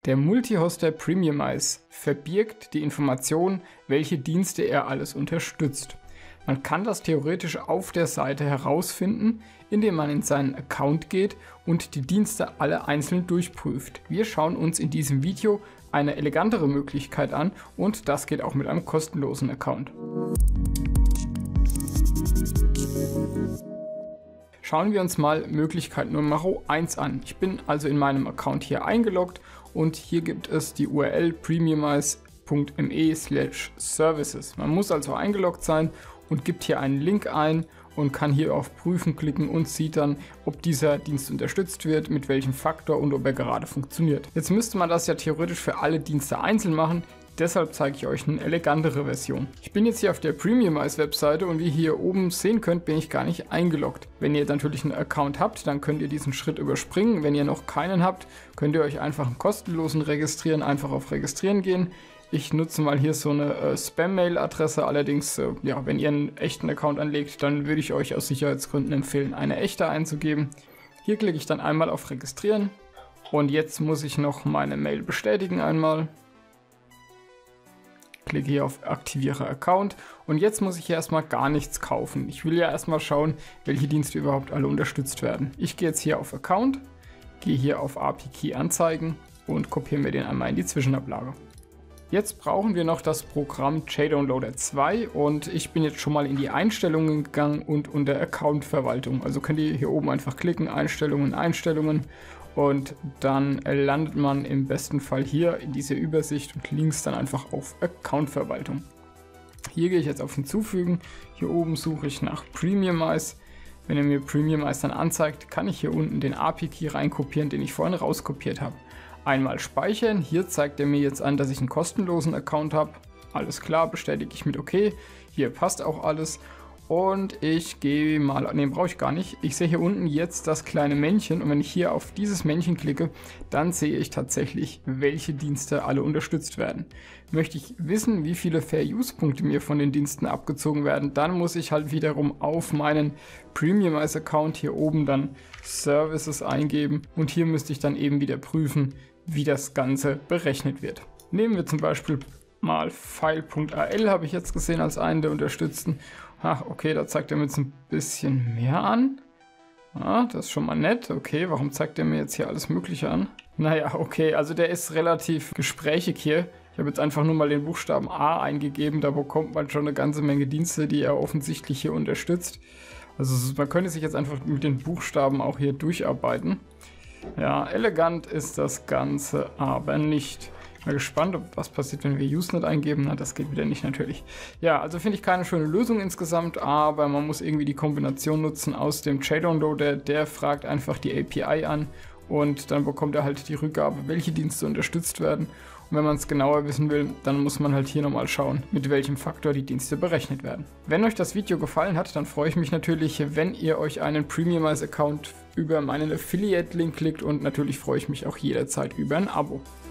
Der Multihoster Premiumize verbirgt die Information, welche Dienste er alles unterstützt. Man kann das theoretisch auf der Seite herausfinden, indem man in seinen Account geht und die Dienste alle einzeln durchprüft. Wir schauen uns in diesem Video eine elegantere Möglichkeit an und das geht auch mit einem kostenlosen Account. Schauen wir uns mal Möglichkeit Nummer 1 an. Ich bin also in meinem Account hier eingeloggt und hier gibt es die URL premiumize.me/services. Man muss also eingeloggt sein und gibt hier einen Link ein und kann hier auf Prüfen klicken und sieht dann, ob dieser Dienst unterstützt wird, mit welchem Faktor und ob er gerade funktioniert. Jetzt müsste man das ja theoretisch für alle Dienste einzeln machen. Deshalb zeige ich euch eine elegantere Version. Ich bin jetzt hier auf der Premiumize Webseite und wie ihr hier oben sehen könnt, bin ich gar nicht eingeloggt. Wenn ihr natürlich einen Account habt, dann könnt ihr diesen Schritt überspringen. Wenn ihr noch keinen habt, könnt ihr euch einfach einen kostenlosen registrieren, einfach auf Registrieren gehen. Ich nutze mal hier so eine Spam-Mail-Adresse, allerdings, ja, wenn ihr einen echten Account anlegt, dann würde ich euch aus Sicherheitsgründen empfehlen, eine echte einzugeben. Hier klicke ich dann einmal auf Registrieren und jetzt muss ich noch meine Mail bestätigen einmal. Klicke hier auf Aktiviere Account und jetzt muss ich hier erstmal gar nichts kaufen. Ich will ja erstmal schauen, welche Dienste überhaupt alle unterstützt werden. Ich gehe jetzt hier auf Account, gehe hier auf API Key anzeigen und kopiere mir den einmal in die Zwischenablage. Jetzt brauchen wir noch das Programm JDownloader 2 und ich bin jetzt schon mal in die Einstellungen gegangen und unter Account Verwaltung. Also könnt ihr hier oben einfach klicken, Einstellungen, Einstellungen und dann landet man im besten Fall hier in dieser Übersicht und links dann einfach auf Account Verwaltung. Hier gehe ich jetzt auf Hinzufügen, hier oben suche ich nach Premiumize. Wenn er mir Premiumize dann anzeigt, kann ich hier unten den API Key reinkopieren, den ich vorhin rauskopiert habe. Einmal speichern, hier zeigt er mir jetzt an, dass ich einen kostenlosen Account habe. Alles klar, bestätige ich mit OK. Hier passt auch alles. Und ich gehe mal, ne, brauche ich gar nicht. Ich sehe hier unten jetzt das kleine Männchen und wenn ich hier auf dieses Männchen klicke, dann sehe ich tatsächlich, welche Dienste alle unterstützt werden. Möchte ich wissen, wie viele Fair-Use-Punkte mir von den Diensten abgezogen werden, dann muss ich halt wiederum auf meinen Premiumize-Account hier oben dann Services eingeben und hier müsste ich dann eben wieder prüfen, wie das Ganze berechnet wird. Nehmen wir zum Beispiel mal File.al, habe ich jetzt gesehen als einen der unterstützten. Ach, okay, da zeigt er mir jetzt ein bisschen mehr an. Ah, das ist schon mal nett. Okay, warum zeigt er mir jetzt hier alles Mögliche an? Naja, okay, also der ist relativ gesprächig hier. Ich habe jetzt einfach nur mal den Buchstaben A eingegeben. Da bekommt man schon eine ganze Menge Dienste, die er offensichtlich hier unterstützt. Also man könnte sich jetzt einfach mit den Buchstaben auch hier durcharbeiten. Ja, elegant ist das Ganze aber nicht. Mal gespannt, ob was passiert, wenn wir Usenet eingeben. Na, das geht wieder nicht natürlich. Ja, also finde ich keine schöne Lösung insgesamt, aber man muss irgendwie die Kombination nutzen aus dem JDownloader. Der fragt einfach die API an und dann bekommt er halt die Rückgabe, welche Dienste unterstützt werden. Und wenn man es genauer wissen will, dann muss man halt hier nochmal schauen, mit welchem Faktor die Dienste berechnet werden. Wenn euch das Video gefallen hat, dann freue ich mich natürlich, wenn ihr euch einen Premiumize-Account über meinen Affiliate-Link klickt und natürlich freue ich mich auch jederzeit über ein Abo.